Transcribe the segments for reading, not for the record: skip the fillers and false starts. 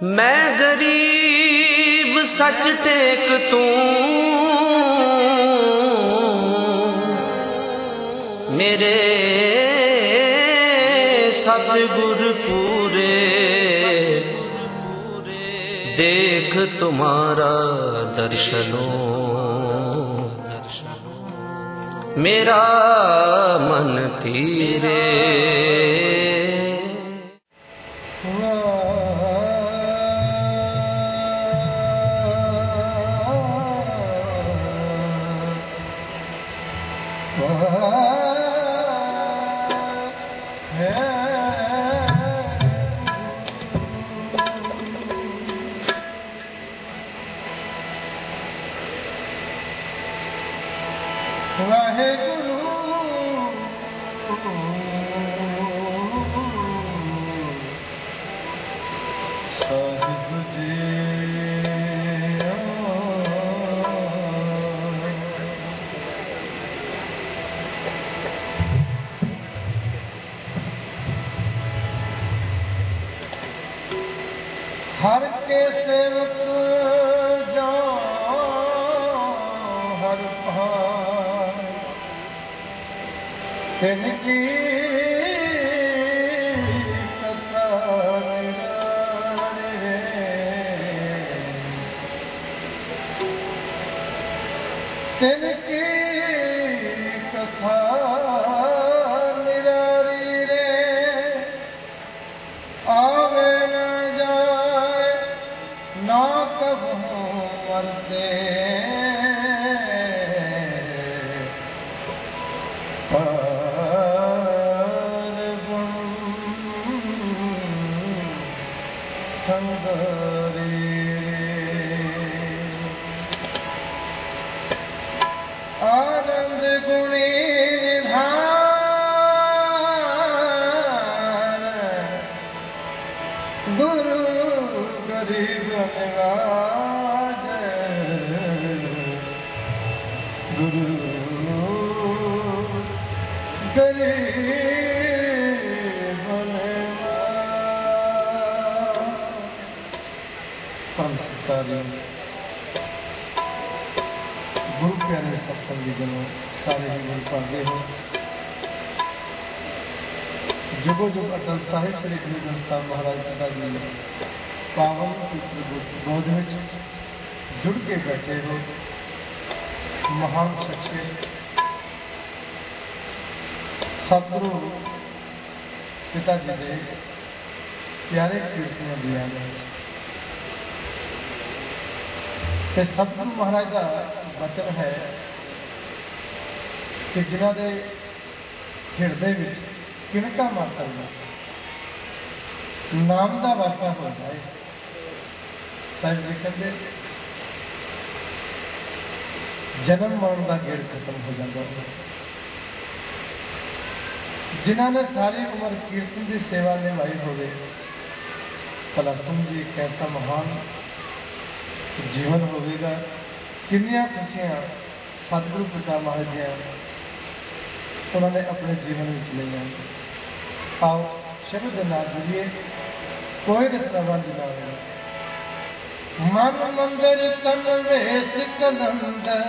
मैं गरीब सच टेक तू, मेरे सतगुर पूरे, देख तुम्हारा दर्शनो मेरा मन धीरे। वाहेगुरु साहिब जी, हर के सेवक जो हर भाई तिनकी कथा निरारी रे, तिनकी कथा निरारी रे, आवे न जाए ना कबहू मरते, आनंद गुणी निधान गुरु गरीब निवाज, गुरु गरीब गुरु प्यारे सत्संगी जनों, सारे ही गुरु पागे हो। जुगो जुग अटल साहिब श्री गुरु ग्रंथ साहिब महाराज पिता जी पावन गोद में जुड़ के बैठे हो। महान शख्सियत सतगुरु पिता जी ने प्यारे कीर्तियां दिया ने, ते सतगुरु महाराज का वचन है कि जिन्हां दे हिरदे विच किणका मात्र नाम का वासा हो जाए, साहिब जी कहते जन्म मरण का गेड़ खत्म हो जाता है। जिन्हां ने सारी उम्र कीर्तन की सेवा निभाई होवे, भला समझिए कैसा महान जीवन होगा। किन्नियां खुशियां सतगुरु पिता महाराज दियां उन्होंने अपने जीवन में लिया। आओ शब्द के नाम जुड़िए, कोई रसना बंद ना हो। मन मंदिर तन वेश कलंदर,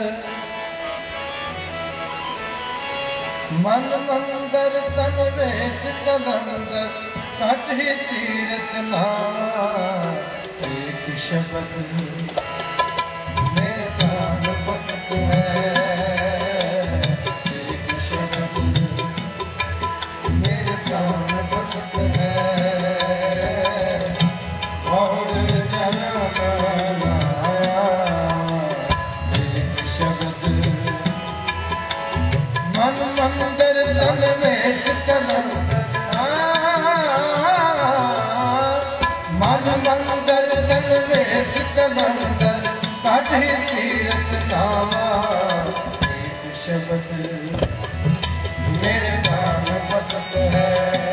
मन मंदिर तन वेश कलंदर, कट ही तीरथ नाम एक शब्द मेरे प्राण बसत है, एक शब्द मेरे प्राण बसत है, और जन्म लाया एक शब्द। मन मंदिर तन वेश कलंदर, मन मंदिर तन वेश कलंदर, काढ़ी तीरथ नामा एक शब्द मेरे प्राण बसत है,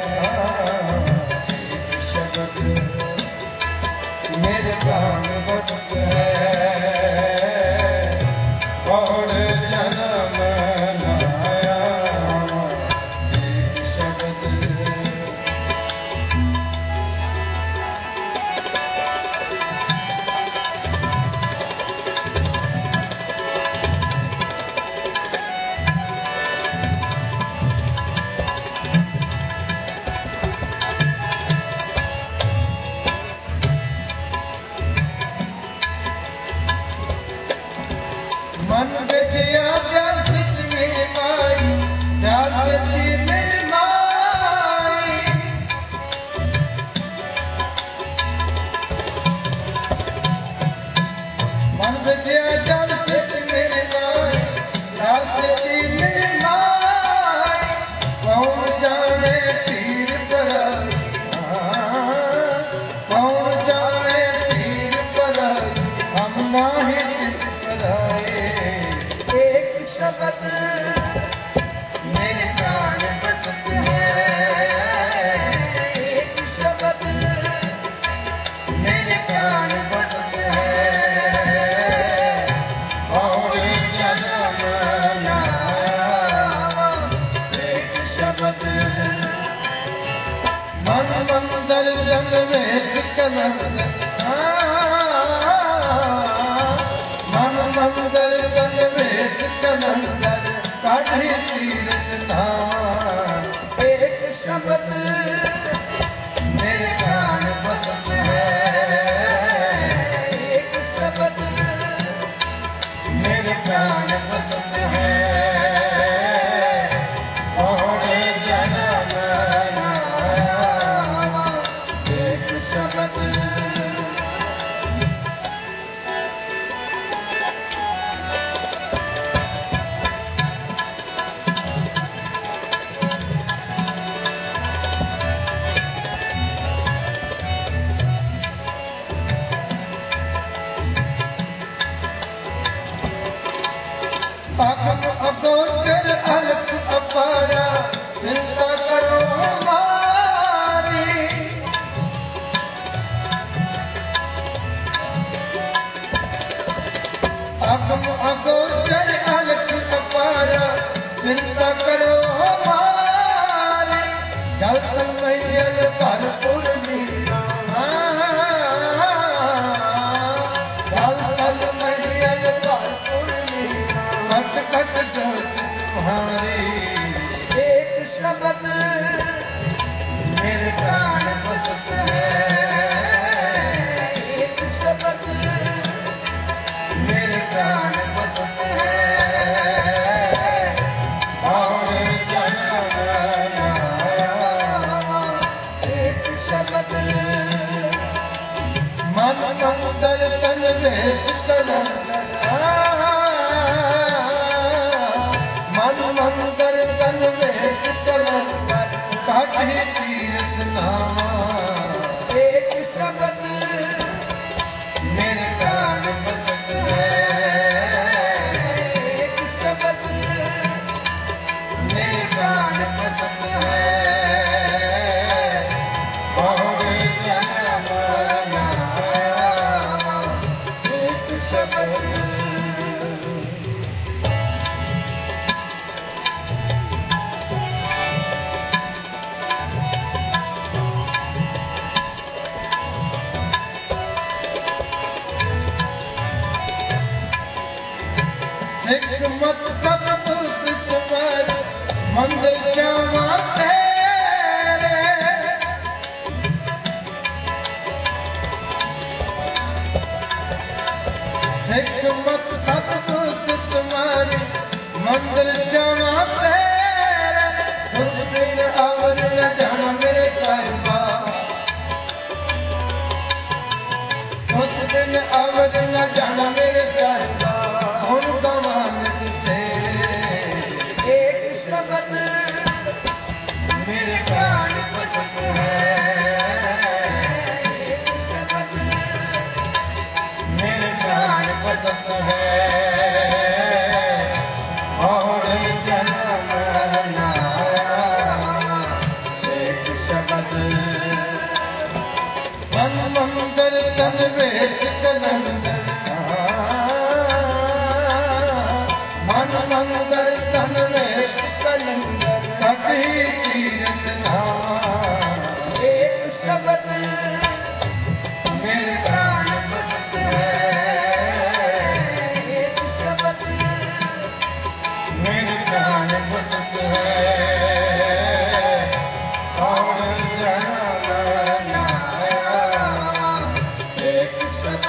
एक शब्द मेरे प्राण बसत है, और जन्म लाया एक शब्द। विद्या जल सिद्ध मेरे माए, लाल सिद्धि मेरे माए, कौन जाने पीर पर, कौन जाने पीर पर, हम नाही चित कराए। एक शब्द मेरे प्राण बसत है, एक शब्द मेरे प्राण बसत है, और जन्म नावा एक शब्द। मन मंदिर जन वेश कलंद, मन मंदिर जन वेश कलंद, काढ़ी तीरथ नाम। एक शब्द मेरे प्राण बसत है, एक शब्द मेरे प्राण बसत है, और जन्म नावा एक शब्द। अगम अगोचर अलख अपारा, चिंता करो हमारी। अगम अगोचर अलख अपारा, चिंता करो हमारी। जल तल मैयल भरपूर लीला, जल तल मैयल भरपूर लीला, कट कट जोत तुम्हारी। एक शब्द मेरे प्राण बसत है, एक शब्द मेरे प्राण बसत है, और जन्म नावा एक शब्द। मन मंदिर तन वेश कलंद, मन मंदिर तन वेश कलंद, काढ़ी तीरथ नाम। एक शब्द मेरे प्राण बसत है, एक शब्द मेरे प्राण बसत है, और जन्म नावा एक शब्द। सिख मत सब बुद्ध तुम्हारे, मंदिर जावा तेरे। सिख मत सब बुद्ध तुम्हारे, मंदिर जावा तेरे। तुझ बिन अवर न जाना मेरे साहिबा, तुझ बिन अवर न जाना मेरे साहिबा, हुन गवानत तेरे। एक शब्द मेरे प्राण बसत है, एक शब्द मेरे प्राण बसत है, और जन्म नावा एक शब्द। मन मंदिर तन वेश कलंद, मन मंदिर तन वेश कलंद, काढ़ी तीरथ नाम। एक शब्द मेरे प्राण बसत है, एक शब्द मेरे प्राण बसत है, और जन्म नावा एक शब्द।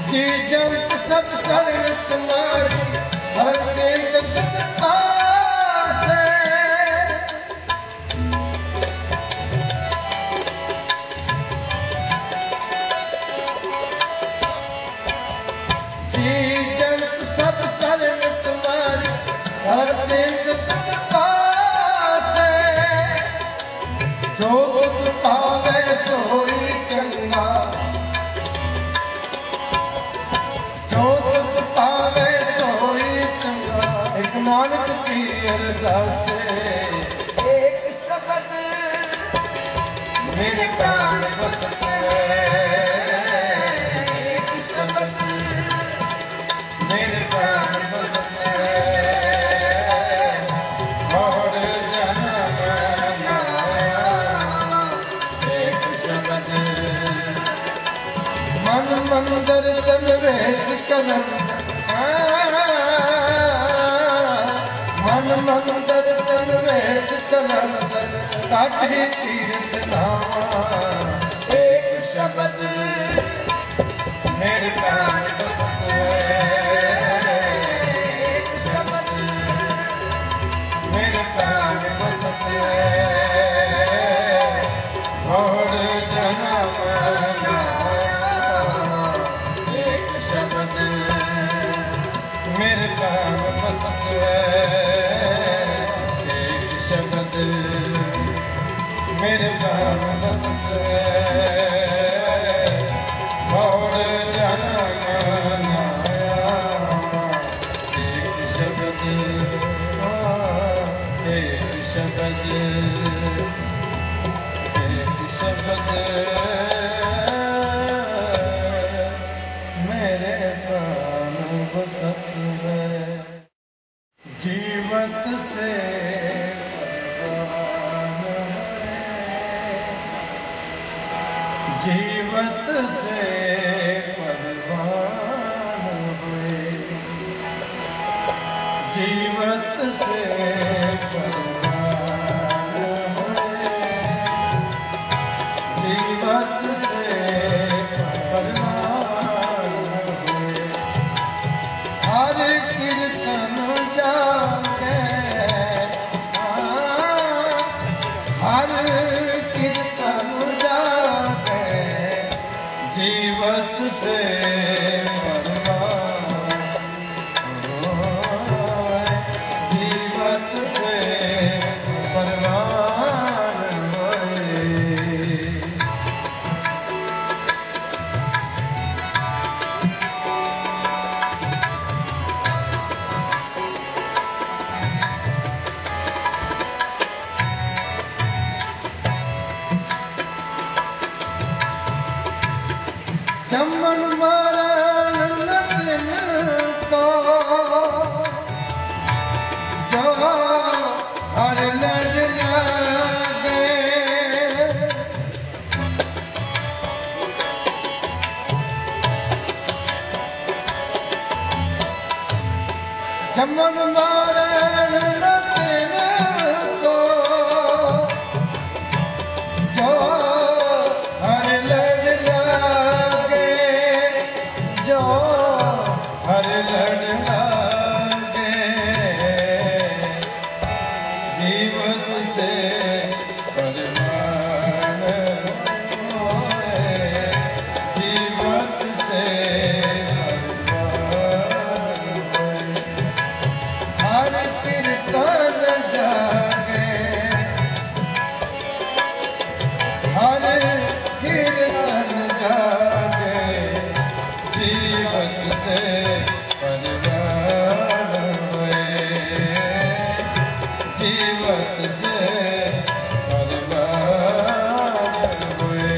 जी जंत सब शरण तुम्हारी सर्वे जगत पासे जी जंत सब शरण तुम्हारी सर्वे जगत पासे जो तुम पावे सोई चंगा एक नानक की अरदास एक शब्द मेरे प्राण बसत एक शब्द मेरे प्राण बसत और जन्म एक शब्द मन मंदिर तन वेश कलंद मन मंदिर तन वेश कलंदर काटे तीर्थ नामा एक शब्द मेरे प्राण बसत एक शब्द मेरे प्राण बसत और जन्म एक शब्द मेरे प्राण बसत मेरे प्राण बसत और जन्म एक शब्द एक शब्द एक शब्द मेरे प्राण बसत जीवत से जीवत से परवान हुए जीवत से परवान हुए जीवत से परवान हुए हर कीर्तन जाके हर कीर्तन जाके जीवत से परवान होए जीवत से परवान होए चमन मरण दिन को जो हर लड़ लगे चमन मरण दिन को जो हर लड़ लगे जो हर लड़ लगे जीवत से परवान होए जीवत से परवान होए हर कीर्तन जागे हर कीर्तन जागे जीवत से परवान हुए जीवत से परवान हुए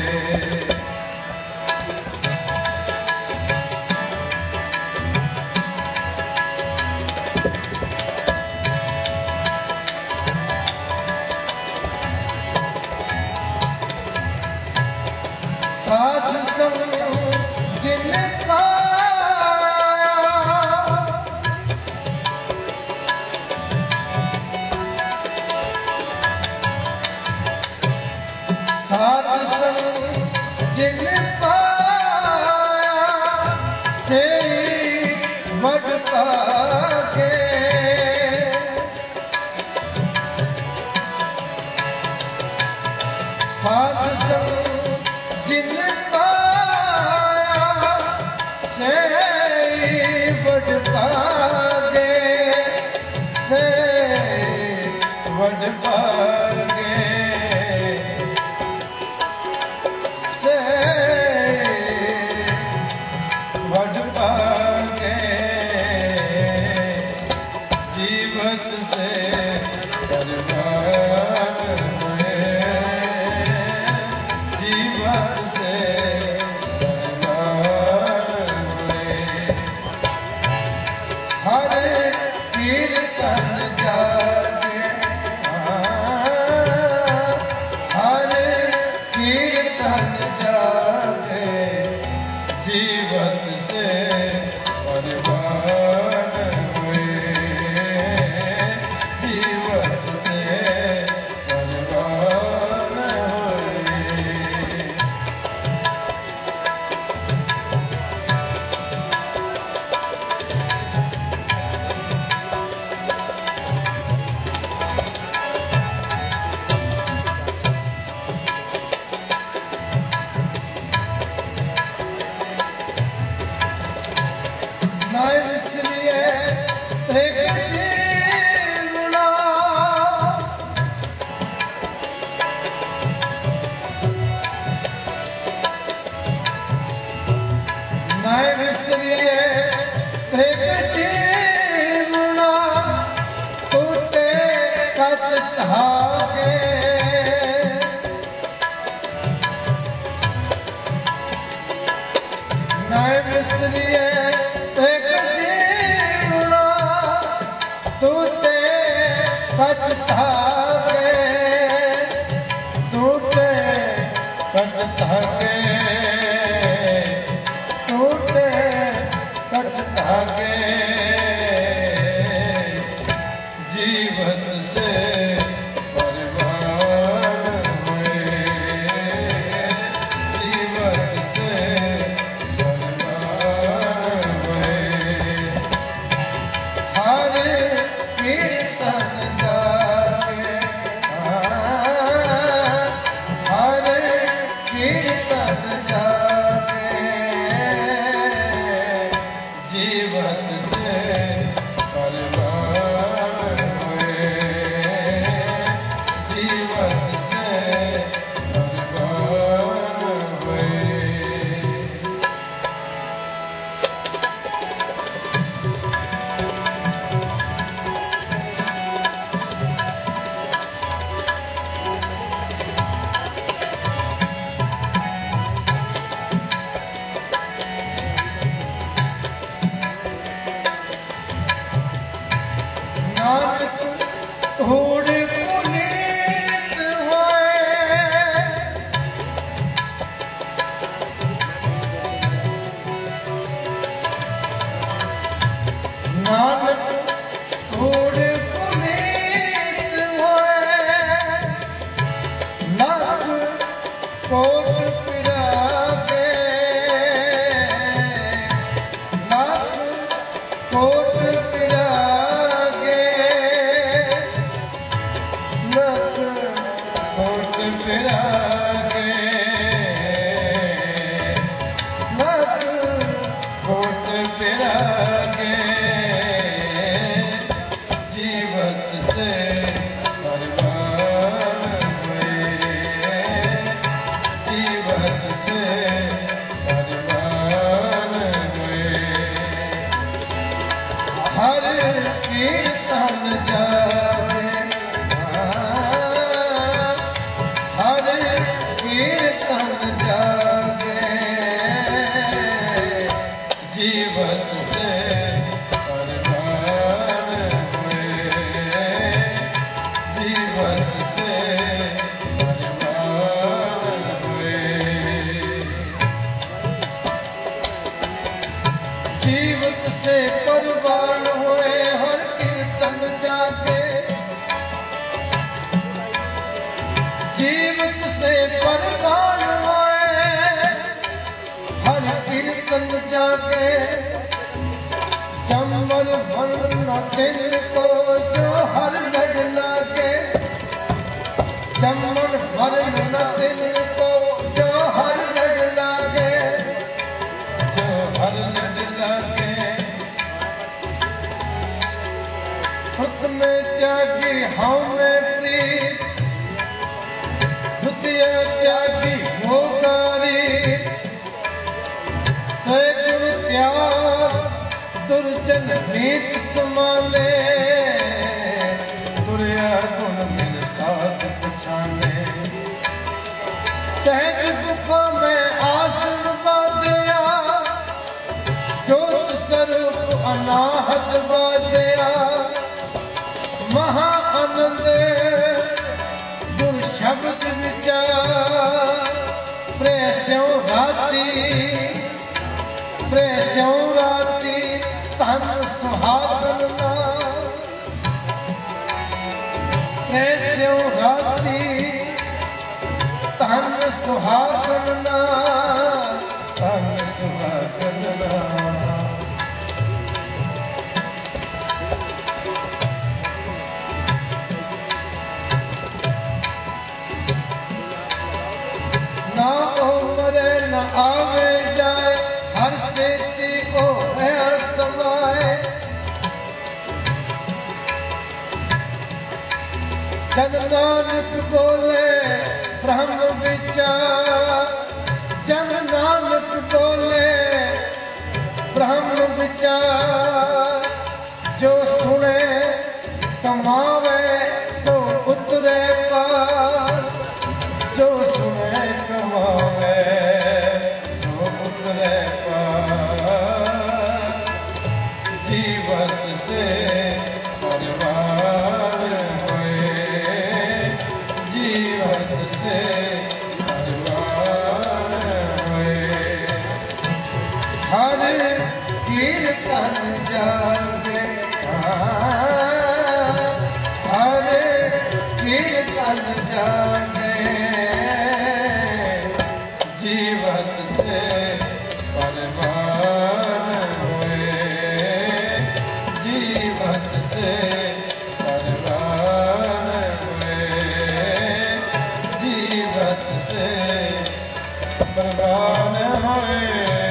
साध संग जिन पाया साध संग जिन पाया से बड़ भागे से बड़ भागे से बड़ भागे जीवत से बर्बाद हुए जीवत से हर कीर्तन जागे हर कीर्तन जागे जीवन से बर्बाद हुए जीवन से बर्बाद हुए जीवन से बर्बाद हुए जीवन से बर्बाद हुए हर कीर्तन जागे हर कीर्तन जागे जीवन से बर्बाद हुए जीवन से बर्बाद हुए थोड़े पुनीत होए नानक थोड़े पुनीत होए लख कोट पिरागे लख कोट पिरागे कोट पिरागे लख कोट पिरागे जीवत से बर्बाद हुए जीवत से बर्बाद हुए हर कीर्तन जागे हर कीर्तन जागे जीवन से बर्बाद हुए जीवन से बर्बाद हुए जीवत से बर्बाद हुए हर कीर्तन जागे जीवत से बर्बाद हुए हर कीर्तन जागे चंबल भर न दिल को जो हर लड़ लागे चंबल भर न दिल को जो हर लड़ लागे जो हर लड़ भाव में प्रीत द्वितीय त्यागी मोकारी गुण त्याग दुर्जन नीत समाने दुर्या गुण मिल साध पछाने सहज दुखों में आसन बाजया ज्योत स्वरूप अनाहत बाजया महा आनंद गुर शब्द विचार प्रेस्यों राती तन सुहागन ना प्रेस्यों राती तन सुहागन ना तन सुहागन ना ना उम्र न आवे जाए हर सेती को है समाए जन नानक बोले ब्रह्म विचार जन नानक बोले ब्रह्म विचार जो सुने कमावे सो उतरे पार जो सुने कमावे सो उतरे पार जीवन से परिवार होए जीवन से परिवार होए हर कीर्तन जागे हर कीर्तन जागे जीवन से परिवार होए जीवन से परिवार होए जीवन से परिवार होए।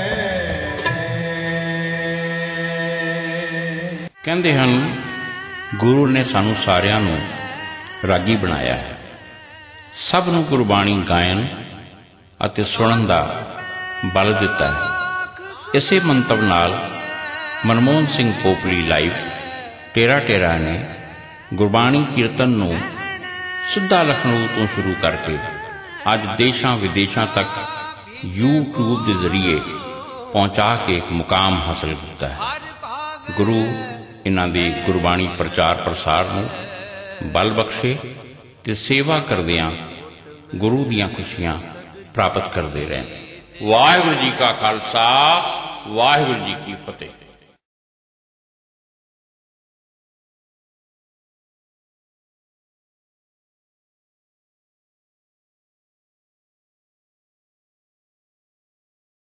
ਕਹਿੰਦੇ ਹਨ ਗੁਰੂ ਨੇ ਸਾਨੂੰ ਸਾਰਿਆਂ ਨੂੰ ਰਾਗੀ ਬਣਾਇਆ ਹੈ, ਸਭ ਨੂੰ ਗੁਰਬਾਣੀ ਗਾਇਨ ਅਤੇ ਸੁਣਨ ਦਾ ਬਲ ਦਿੱਤਾ ਹੈ। ਇਸੇ ਮੰਤਵ ਨਾਲ ਮਨਮੋਹਨ ਸਿੰਘ ਪੋਪਲੀ ਲਾਈਵ ਟੇਰਾ ਨੇ ਗੁਰਬਾਣੀ ਕੀਰਤਨ ਨੂੰ ਸਿੱਧਾ ਲਖਨਊ ਤੋਂ ਸ਼ੁਰੂ ਕਰਕੇ ਅੱਜ ਦੇਸ਼ਾਂ ਵਿਦੇਸ਼ਾਂ ਤੱਕ YouTube ਦੇ ਜ਼ਰੀਏ ਪਹੁੰਚਾ ਕੇ ਇੱਕ ਮੁਕਾਮ ਹਾਸਲ ਕੀਤਾ ਹੈ। ਗੁਰੂ ਇਹਨਾਂ ਦੀ ਗੁਰਬਾਣੀ ਪ੍ਰਚਾਰ ਪ੍ਰਸਾਰ ਨੂੰ ਬਲ ਬਖਸ਼ੇ ਤੇ ਸੇਵਾ ਕਰਦਿਆਂ ਗੁਰੂ ਦੀਆਂ ਖੁਸ਼ੀਆਂ ਪ੍ਰਾਪਤ ਕਰਦੇ ਰਹਿਣ। ਵਾਹਿਗੁਰੂ ਜੀ ਕਾ ਖਾਲਸਾ ਵਾਹਿਗੁਰੂ ਜੀ ਕੀ ਫਤਿਹ।